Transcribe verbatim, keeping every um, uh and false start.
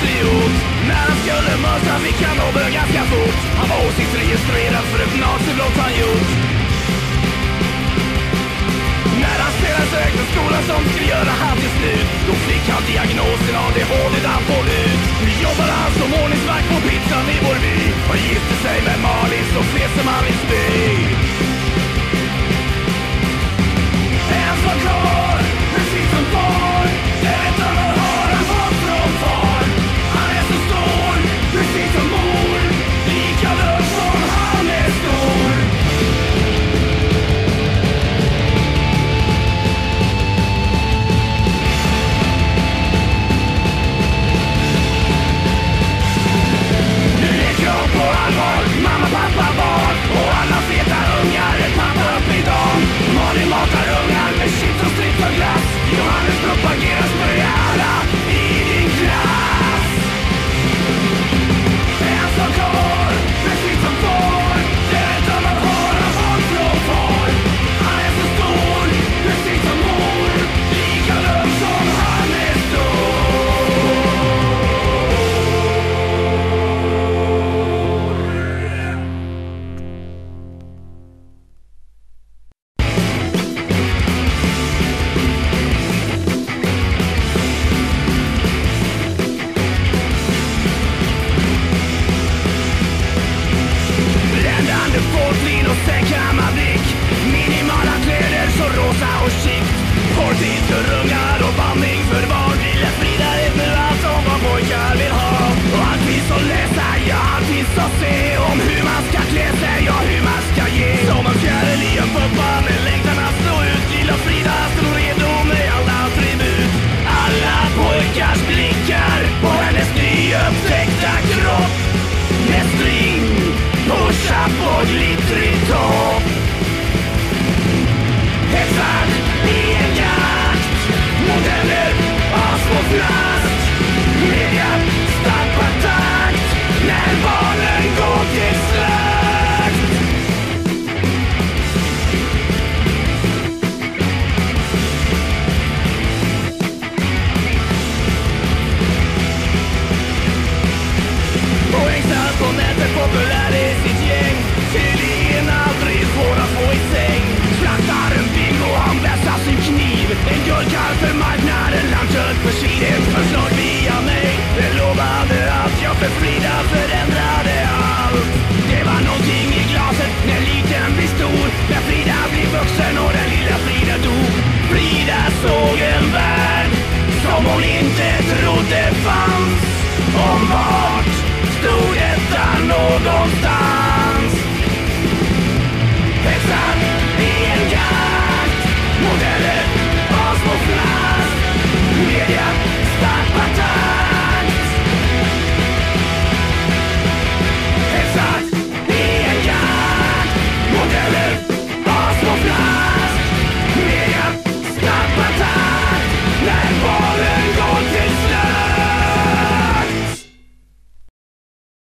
idiot. När han skulle möta fick han över ganska fort. Han var åsiktsregistrerad för ett nazibrott han gjort. När han spelade sökte skolan som skulle göra han till slut, då fick han diagnosen A D H D absolut. Nu jobbade han som ordningsvakt på pizzan i vår by och gifte sig med Malin så fler som han vill spy.